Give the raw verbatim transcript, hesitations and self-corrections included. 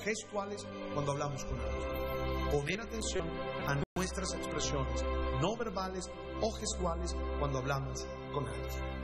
gestuales cuando hablamos con alguien. Poner atención a nuestras expresiones no verbales o gestuales cuando hablamos con alguien.